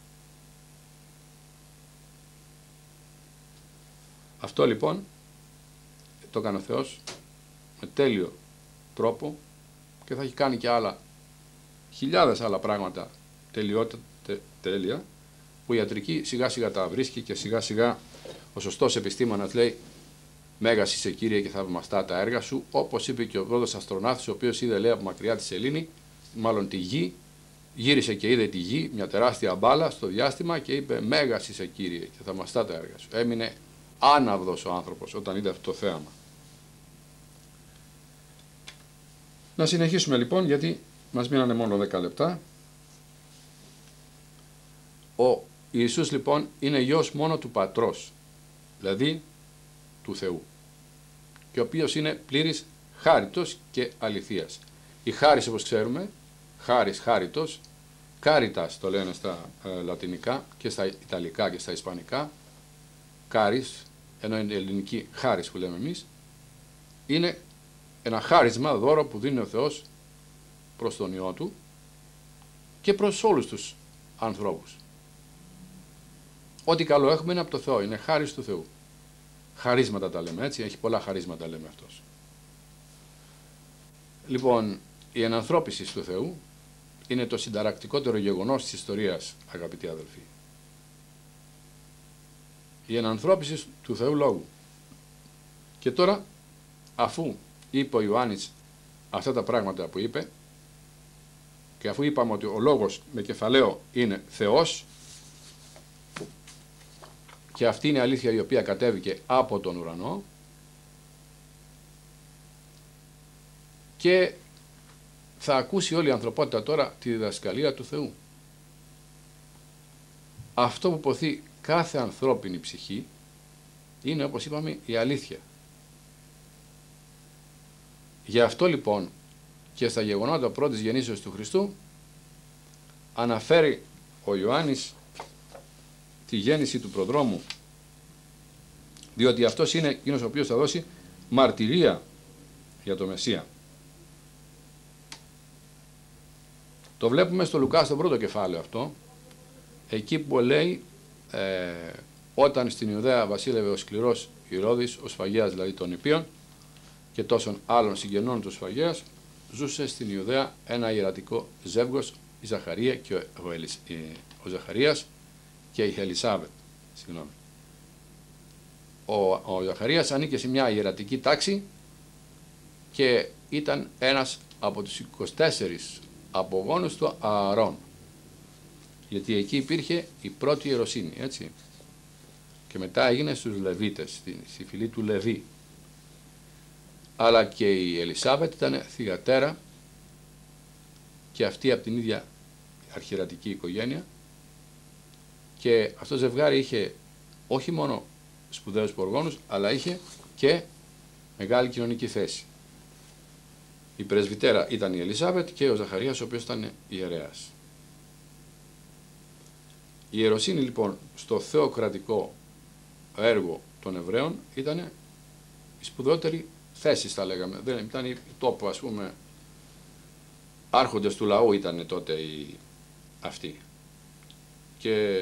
Αυτό λοιπόν το έκανε ο Θεός με τέλειο τρόπο και θα έχει κάνει και άλλα, χιλιάδες άλλα πράγματα τελειότητα, τε, τέλεια, που η ιατρική σιγά σιγά τα βρίσκει και σιγά σιγά ο σωστός επιστήμονας λέει «Μέγας είσαι Κύριε και θαυμαστά τα έργα σου», όπως είπε και ο πρώτος αστροναύτης, ο οποίος είδε λέει από μακριά τη σελήνη, μάλλον τη γη, γύρισε και είδε τη γη, μια τεράστια μπάλα στο διάστημα και είπε «Μέγας είσαι Κύριε και θαυμαστά τα έργα σου». Έμεινε άναυδος ο άνθρωπος όταν είδε αυτό το θέαμα. Να συνεχίσουμε λοιπόν, γιατί μας μείνανε μόνο δέκα λεπτά. Ο Ιησούς λοιπόν είναι γιος μόνο του Πατρός, δηλαδή του Θεού. και ο οποίος είναι πλήρης χάριτος και αληθείας. Η χάρις, όπως ξέρουμε, χάρις, χάριτος, κάριτας το λένε στα ε, λατινικά και στα ιταλικά και στα ισπανικά, κάρις, ενώ είναι η ελληνική χάρις που λέμε εμείς, είναι ένα χάρισμα, δώρο που δίνει ο Θεός προς τον Υιό Του και προς όλους τους ανθρώπους. Ό,τι καλό έχουμε είναι από το Θεό, είναι χάρις του Θεού. Χαρίσματα τα λέμε, έτσι, έχει πολλά χαρίσματα λέμε αυτός. Λοιπόν, η ενανθρώπιση του Θεού είναι το συνταρακτικότερο γεγονός της ιστορίας, αγαπητοί αδελφοί. Η ενανθρώπιση του Θεού Λόγου. Και τώρα, αφού είπε ο Ιωάννης αυτά τα πράγματα που είπε, και αφού είπαμε ότι ο Λόγος με κεφαλαίο είναι Θεός, και αυτή είναι η αλήθεια η οποία κατέβηκε από τον ουρανό, και θα ακούσει όλη η ανθρωπότητα τώρα τη διδασκαλία του Θεού. Αυτό που ποθεί κάθε ανθρώπινη ψυχή είναι, όπως είπαμε, η αλήθεια. Γι' αυτό λοιπόν και στα γεγονότα πρώτης γεννήσεως του Χριστού αναφέρει ο Ιωάννης τη γέννηση του προδρόμου, διότι αυτός είναι εκείνος ο οποίος θα δώσει μαρτυρία για το Μεσσία. Το βλέπουμε στο Λουκά στο πρώτο κεφάλαιο αυτό, εκεί που λέει ε, όταν στην Ιουδαία βασίλευε ο σκληρός Ηρώδης, ο Σφαγέας δηλαδή των Ιππίων και τόσων άλλων συγγενών του Σφαγέας, ζούσε στην Ιουδαία ένα ιερατικό ζεύγος, η Ζαχαρία και ο, ο, Ελισ, ο Ζαχαρίας και η Ελισάβετ. Συγγνώμη. Ο, ο Ζαχαρίας ανήκε σε μια ιερατική τάξη και ήταν ένας από τους είκοσι τέσσερις απογόνους του Ααρών. Γιατί εκεί υπήρχε η πρώτη ιεροσύνη, έτσι. Και μετά έγινε στους Λεβίτες, στη φυλή του Λεβί. Αλλά και η Ελισάβετ ήταν θυγατέρα και αυτή από την ίδια αρχιερατική οικογένεια, και αυτό το ζευγάρι είχε όχι μόνο σπουδαίους προγόνους, αλλά είχε και μεγάλη κοινωνική θέση. Η πρεσβυτέρα ήταν η Ελισάβετ και ο Ζαχαρίας, ο οποίος ήταν ιερέας. Η ιεροσύνη λοιπόν στο θεοκρατικό έργο των Εβραίων ήταν η σπουδαιότερη θέση, θα λέγαμε. Δεν ήταν η τόπο, ας πούμε, άρχοντες του λαού ήταν τότε οι αυτοί. Και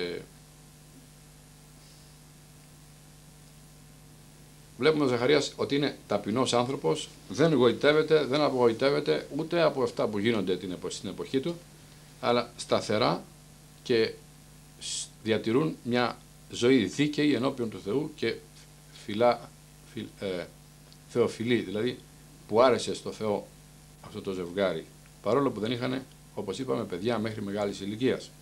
βλέπουμε ο Ζαχαρίας ότι είναι ταπεινός άνθρωπος, δεν γοητεύεται, δεν απογοητεύεται ούτε από αυτά που γίνονται στην εποχή του, αλλά σταθερά και διατηρούν μια ζωή δίκαιη ενώπιον του Θεού και φιλά, φιλ, ε, θεοφιλή, δηλαδή που άρεσε στο Θεό αυτό το ζευγάρι, παρόλο που δεν είχαν, όπως είπαμε, παιδιά μέχρι μεγάλης ηλικίας.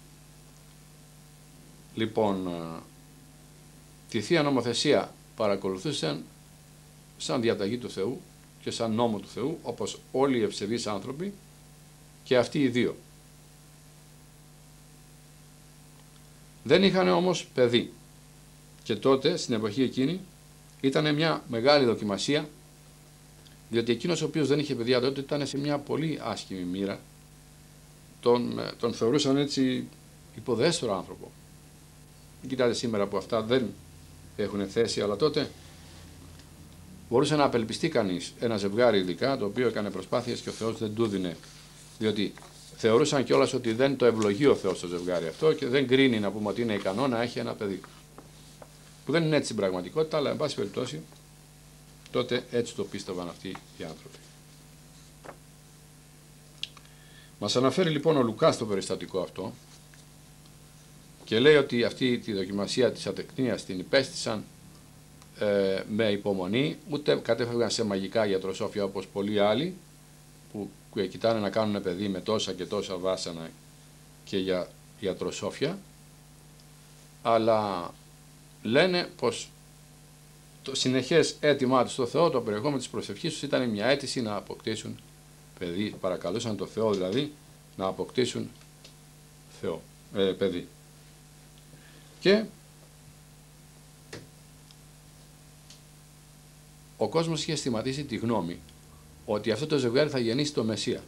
Λοιπόν, τη Θεία Νομοθεσία παρακολουθούσαν σαν διαταγή του Θεού και σαν νόμο του Θεού, όπως όλοι οι ευσεβείς άνθρωποι και αυτοί οι δύο. Δεν είχαν όμως παιδί, και τότε στην εποχή εκείνη ήταν μια μεγάλη δοκιμασία, διότι εκείνος ο οποίος δεν είχε παιδιά τότε ήταν σε μια πολύ άσχημη μοίρα, τον, τον θεωρούσαν έτσι υποδέστερο άνθρωπο. Κοιτάτε σήμερα που αυτά δεν έχουν θέση, αλλά τότε μπορούσε να απελπιστεί κανείς ένα ζευγάρι ειδικά, το οποίο έκανε προσπάθειες και ο Θεός δεν του δίνε, διότι θεωρούσαν κιόλας ότι δεν το ευλογεί ο Θεός το ζευγάρι αυτό και δεν κρίνει, να πούμε, ότι είναι ικανό να έχει ένα παιδί. Που δεν είναι έτσι στην πραγματικότητα, αλλά εν πάση περιπτώσει τότε έτσι το πίστευαν αυτοί οι άνθρωποι. Μας αναφέρει λοιπόν ο Λουκάς το περιστατικό αυτό και λέει ότι αυτή τη δοκιμασία της ατεκνίας την υπέστησαν ε, με υπομονή, ούτε κατέφευγαν σε μαγικά γιατροσόφια όπως πολλοί άλλοι που κοιτάνε να κάνουν παιδί με τόσα και τόσα βάσανα και για γιατροσόφια, αλλά λένε πως το συνεχές αίτημά τους στο Θεό, το περιεχόμενο της προσευχής τους ήταν μια αίτηση να αποκτήσουν παιδί, παρακαλούσαν το Θεό δηλαδή να αποκτήσουν Θεό, ε, παιδί. Και ο κόσμος είχε αισθηματίσει τη γνώμη ότι αυτό το ζευγάρι θα γεννήσει το Μεσσία.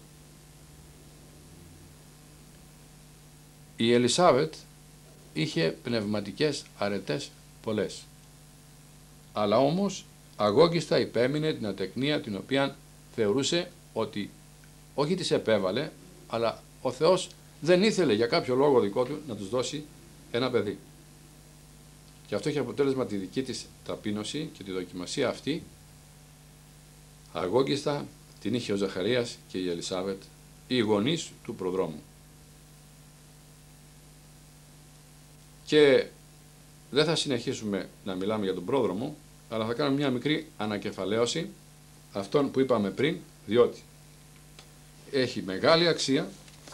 Η Ελισάβετ είχε πνευματικές αρετές πολλές, αλλά όμως αγώγιστα υπέμεινε την ατεκνία την οποία θεωρούσε ότι όχι της επέβαλε, αλλά ο Θεός δεν ήθελε για κάποιο λόγο δικό του να τους δώσει ένα παιδί. Και αυτό είχε αποτέλεσμα τη δική της ταπείνωση και τη δοκιμασία αυτή. Αγώγιστα την είχε ο Ζαχαρίας και η Ελισάβετ, οι γονείς του προδρόμου. Και δεν θα συνεχίσουμε να μιλάμε για τον πρόδρομο, αλλά θα κάνουμε μια μικρή ανακεφαλαίωση αυτών που είπαμε πριν, διότι έχει μεγάλη αξία.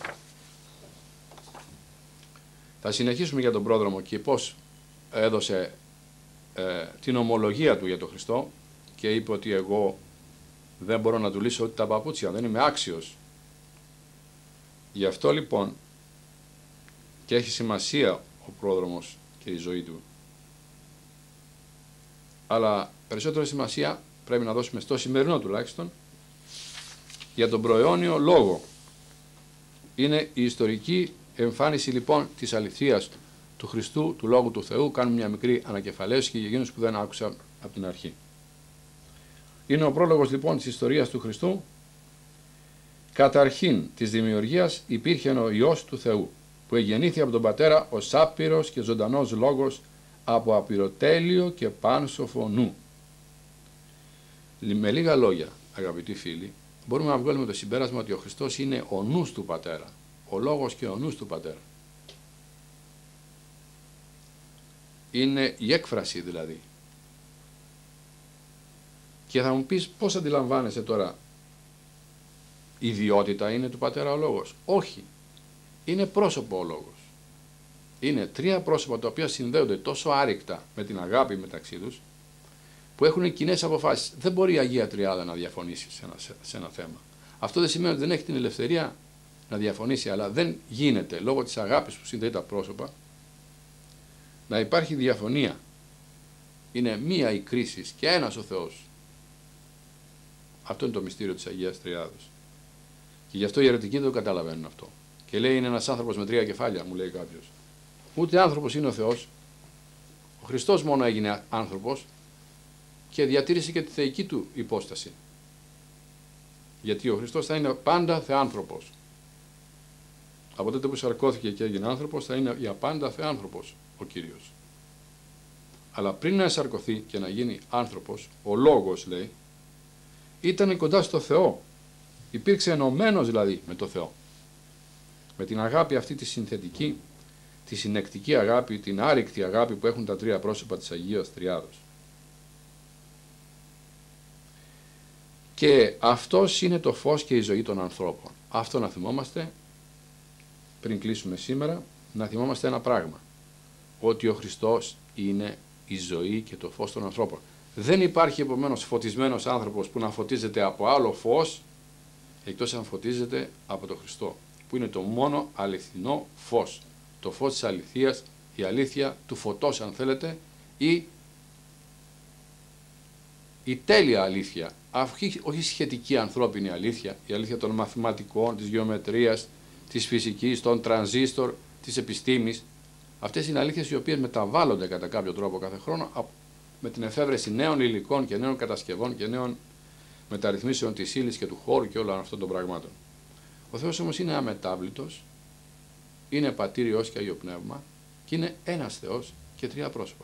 Θα συνεχίσουμε για τον πρόδρομο και πώς έδωσε ε, την ομολογία του για τον Χριστό και είπε ότι εγώ δεν μπορώ να του λύσω ούτε τα παπούτσια, δεν είμαι άξιος. Γι' αυτό λοιπόν και έχει σημασία ο πρόδρομος και η ζωή του. Αλλά περισσότερη σημασία πρέπει να δώσουμε στο σημερινό τουλάχιστον για τον προαιώνιο λόγο. Είναι η ιστορική εμφάνιση λοιπόν της αληθείας του Χριστού, του Λόγου του Θεού. Κάνουμε μια μικρή ανακεφαλαίωση και για εκείνους που δεν άκουσαν από την αρχή. Είναι ο πρόλογος λοιπόν της ιστορίας του Χριστού. Καταρχήν της δημιουργίας υπήρχε ο Υιός του Θεού, που εγεννήθη από τον Πατέρα ως άπειρος και ζωντανός λόγος από απειροτέλειο και πάνσοφο νου. Με λίγα λόγια, αγαπητοί φίλοι, μπορούμε να βγάλουμε το συμπέρασμα ότι ο Χριστός είναι ο νους του Πατέρα, ο λόγος και ο νους του Πατέρα. Είναι η έκφραση δηλαδή. Και θα μου πεις πώς αντιλαμβάνεσαι τώρα, η ιδιότητα είναι του Πατέρα ο λόγος? Όχι. Είναι πρόσωπο ο λόγος. Είναι τρία πρόσωπα τα οποία συνδέονται τόσο άρρηκτα με την αγάπη μεταξύ τους, που έχουν κοινές αποφάσεις. Δεν μπορεί η Αγία Τριάδα να διαφωνήσει σε ένα, σε ένα θέμα. Αυτό δεν σημαίνει ότι δεν έχει την ελευθερία να διαφωνήσει, αλλά δεν γίνεται λόγω της αγάπης που συνδέει τα πρόσωπα να υπάρχει διαφωνία. Είναι μία η κρίση και ένας ο Θεός. Αυτό είναι το μυστήριο της Αγίας Τριάδος. Και γι' αυτό οι αιρετικοί δεν το καταλαβαίνουν αυτό. Και λέει είναι ένας άνθρωπος με τρία κεφάλια, μου λέει κάποιος. Ούτε άνθρωπος είναι ο Θεός. Ο Χριστός μόνο έγινε άνθρωπος και διατήρησε και τη θεϊκή του υπόσταση. Γιατί ο Χριστός θα είναι πάντα θεάνθρωπος. Από τότε που σαρκώθηκε και έγινε άνθρωπος, θα είναι για πάντα θεάνθρωπος ο Κύριος. Αλλά πριν να σαρκωθεί και να γίνει άνθρωπος, ο Λόγος, λέει, ήταν κοντά στο Θεό. Υπήρξε ενωμένος δηλαδή με το Θεό. Με την αγάπη αυτή τη συνθετική, τη συνεκτική αγάπη, την άρρηκτη αγάπη που έχουν τα τρία πρόσωπα της Αγίας Τριάδος. Και αυτός είναι το φως και η ζωή των ανθρώπων. Αυτό να θυμόμαστε, πριν κλείσουμε σήμερα, να θυμόμαστε ένα πράγμα. Ότι ο Χριστός είναι η ζωή και το φως των ανθρώπων. Δεν υπάρχει επομένως φωτισμένος άνθρωπος που να φωτίζεται από άλλο φως, εκτός αν φωτίζεται από τον Χριστό, που είναι το μόνο αληθινό φως. Το φως της αληθείας, η αλήθεια του φωτός αν θέλετε, ή η τέλεια αλήθεια, όχι σχετική ανθρώπινη αλήθεια, η αλήθεια των μαθηματικών, της γεωμετρίας, της φυσικής, των τρανζίστορ, της επιστήμης. Αυτές είναι αλήθειες οι οποίες μεταβάλλονται κατά κάποιο τρόπο κάθε χρόνο με την εφεύρεση νέων υλικών και νέων κατασκευών και νέων μεταρρυθμίσεων της ύλης και του χώρου και όλων αυτών των πραγμάτων. Ο Θεός όμως είναι αμετάβλητος, είναι πατήρ, Υιός και Άγιο Πνεύμα και είναι ένας Θεός και τρία πρόσωπα.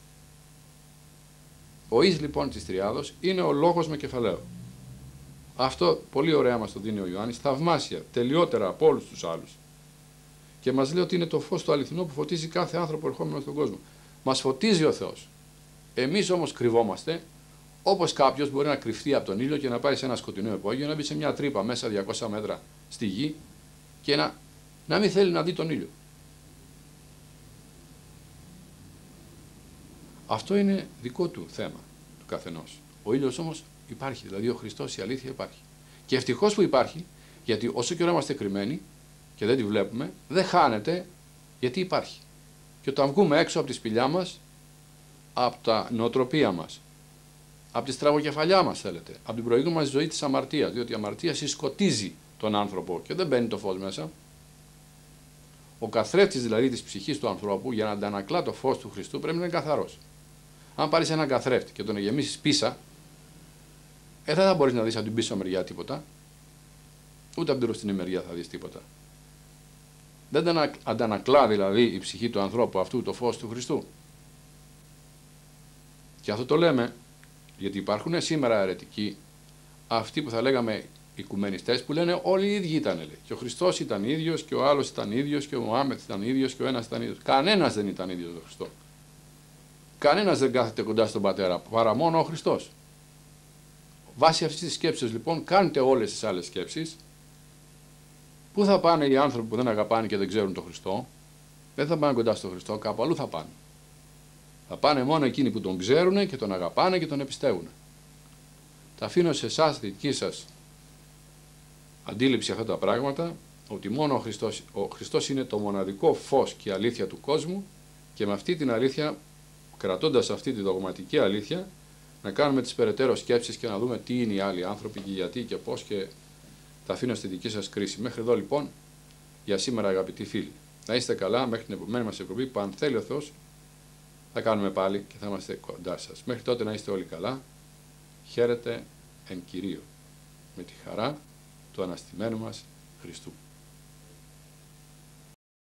Ο εις λοιπόν της Τριάδος είναι ο λόγος με κεφαλαίο. Αυτό πολύ ωραία μας το δίνει ο Ιωάννης, θαυμάσια, τελειότερα από όλους τους άλλους. Και μας λέει ότι είναι το φως το αληθινό που φωτίζει κάθε άνθρωπο ερχόμενο στον κόσμο. Μας φωτίζει ο Θεός. Εμείς όμως κρυβόμαστε, όπως κάποιος μπορεί να κρυφτεί από τον ήλιο και να πάει σε ένα σκοτεινό υπόγειο, να μπει σε μια τρύπα μέσα διακόσια μέτρα στη γη και να, να μην θέλει να δει τον ήλιο. Αυτό είναι δικό του θέμα του καθενός. Ο ήλιος όμως υπάρχει, δηλαδή ο Χριστός, η αλήθεια υπάρχει. Και ευτυχώς που υπάρχει, γιατί όσο καιρό είμαστε κρυμμένοι και δεν τη βλέπουμε, δεν χάνεται γιατί υπάρχει. Και όταν βγούμε έξω από τη σπηλιά μας, από τα νοοτροπία μας, Από τη στραβοκεφαλιά μας θέλετε, από την προηγούμενη μας ζωή της αμαρτίας, διότι η αμαρτία συσκοτίζει τον άνθρωπο και δεν μπαίνει το φως μέσα. Ο καθρέφτης δηλαδή της ψυχής του ανθρώπου, για να αντανακλά το φως του Χριστού, πρέπει να είναι καθαρός. Αν πάρεις έναν καθρέφτη και τον γεμίσεις πίσα, ε, δεν θα μπορείς να δεις από την πίσω μεριά τίποτα, ούτε από την μπροστινή μεριά θα δεις τίποτα. Δεν αντανακλά δηλαδή η ψυχή του ανθρώπου αυτού το φως του Χριστού. Και αυτό το λέμε γιατί υπάρχουν σήμερα αιρετικοί, αυτοί που θα λέγαμε οικουμενιστές, που λένε όλοι οι ίδιοι ήταν. Λέει. Και ο Χριστός ήταν ίδιος και ο άλλος ήταν ίδιος και ο Μωάμεθ ήταν ίδιος και ο ένας ήταν ίδιος. Κανένας δεν ήταν ίδιος με τον Χριστό. Κανένας δεν κάθεται κοντά στον Πατέρα παρά μόνο ο Χριστός. Βάσει αυτής της σκέψης λοιπόν κάντε όλες τις άλλες σκέψεις. Πού θα πάνε οι άνθρωποι που δεν αγαπάνε και δεν ξέρουν τον Χριστό? Δεν θα πάνε κοντά στον Χριστό, κάπου αλλού θα πάνε. Θα πάνε μόνο εκείνοι που τον ξέρουν και τον αγαπάνε και τον εμπιστεύουν. Θα αφήνω σε εσάς τη δική σας αντίληψη αυτά τα πράγματα, ότι μόνο ο Χριστός, ο Χριστός είναι το μοναδικό φως και αλήθεια του κόσμου, και με αυτή την αλήθεια, κρατώντας αυτή τη δογματική αλήθεια, να κάνουμε τις περαιτέρω σκέψεις και να δούμε τι είναι οι άλλοι άνθρωποι και γιατί και πώς, και τα αφήνω στη δική σας κρίση. Μέχρι εδώ λοιπόν για σήμερα, αγαπητοί φίλοι. Να είστε καλά μέχρι την επόμενη μας εκπομπή που, αν θέλει ο Θεός, θα κάνουμε πάλι και θα είμαστε κοντά σας. Μέχρι τότε να είστε όλοι καλά. Χαίρετε εν Κυρίω, με τη χαρά του αναστημένου μας Χριστού.